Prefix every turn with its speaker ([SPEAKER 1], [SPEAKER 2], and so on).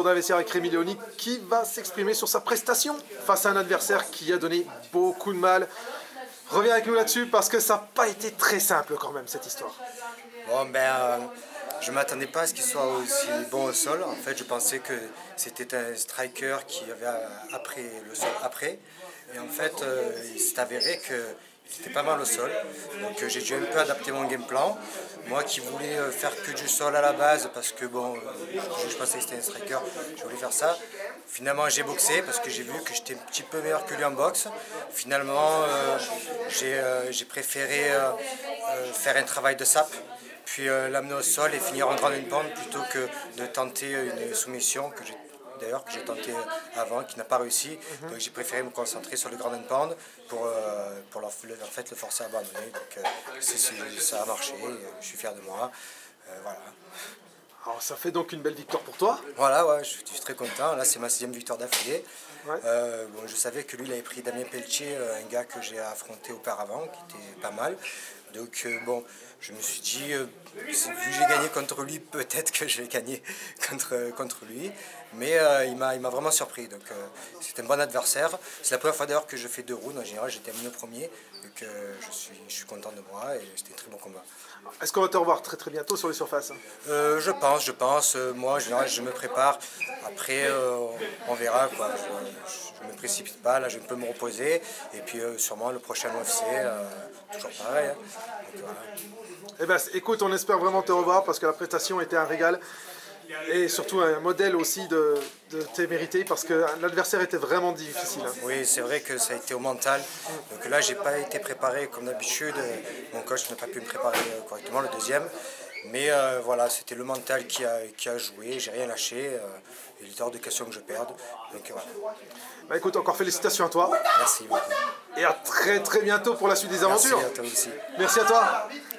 [SPEAKER 1] retour d'un vestiaire avec Rémi Léoni qui va s'exprimer sur sa prestation face à un adversaire qui a donné beaucoup de mal. Reviens avec nous là-dessus parce que ça n'a pas été très simple quand même cette histoire.
[SPEAKER 2] Bon je ne m'attendais pas à ce qu'il soit aussi bon au sol. En fait, je pensais que c'était un striker qui avait appris le sol après. Et en fait, il s'est avéré qu'il était pas mal au sol. Donc j'ai dû un peu adapter mon game plan. Moi qui voulais faire que du sol à la base, parce que bon, je pensais que c'était un striker, je voulais faire ça. Finalement, j'ai boxé parce que j'ai vu que j'étais un petit peu meilleur que lui en boxe. Finalement, j'ai préféré faire un travail de sape, puis l'amener au sol et finir en grande pente plutôt que de tenter une soumission que j'ai tenté avant, qui n'a pas réussi. Donc j'ai préféré me concentrer sur le grand pound pour en fait, le forcer à abandonner. Donc ça a marché, je suis fier de moi. Voilà.
[SPEAKER 1] Alors ça fait donc une belle victoire pour toi.
[SPEAKER 2] Voilà, ouais, je suis très content. Là, c'est ma 6e victoire d'affilée.
[SPEAKER 1] Ouais.
[SPEAKER 2] Bon, je savais que lui, il avait pris Damien Pelletier, un gars que j'ai affronté auparavant, qui était pas mal. Donc bon, je me suis dit, vu que j'ai gagné contre lui, peut-être que je vais gagner contre lui. Mais il m'a vraiment surpris. Donc c'est un bon adversaire. C'est la première fois d'ailleurs que je fais 2 rounds. En général, j'étais amené au premier. Donc je suis content de moi et c'était un très bon combat.
[SPEAKER 1] Est-ce qu'on va te revoir très bientôt sur les surfaces?
[SPEAKER 2] Je pense. Moi, en général, je me prépare. Après, on verra, quoi. Je ne me précipite pas. Là, je peux me reposer. Et puis, sûrement, le prochain UFC, toujours pareil. Hein. Donc, voilà.
[SPEAKER 1] Eh ben, écoute, on espère vraiment te revoir parce que la prestation était un régal. Et surtout un modèle aussi de témérité parce que l'adversaire était vraiment difficile. Hein.
[SPEAKER 2] Oui, c'est vrai que ça a été au mental. Donc là, j'ai pas été préparé comme d'habitude. Mon coach n'a pas pu me préparer correctement, le deuxième. Mais voilà, c'était le mental qui a joué. J'ai rien lâché. Il est hors de question que je perde. Donc voilà.
[SPEAKER 1] Bah, écoute, encore félicitations à toi.
[SPEAKER 2] Merci beaucoup.
[SPEAKER 1] Et à très bientôt pour la suite des aventures.
[SPEAKER 2] Merci à toi aussi.
[SPEAKER 1] Merci à toi.